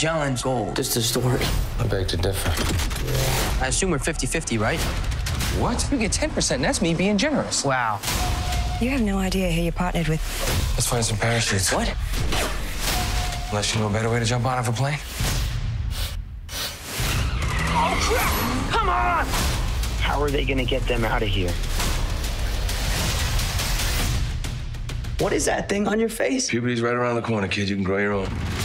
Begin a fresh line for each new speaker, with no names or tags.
John's gold. Just a story.
I beg to differ.
I assume we're 50-50, right?
What? You get 10%, and that's me being generous.
Wow.
You have no idea who you're partnered with.
Let's find some parachutes.
What?
Unless you know a better way to jump out of a plane.
Oh, crap! Come on!
How are they gonna get them out of here?
What is that thing on your face?
Puberty's right around the corner, kid. You can grow your own.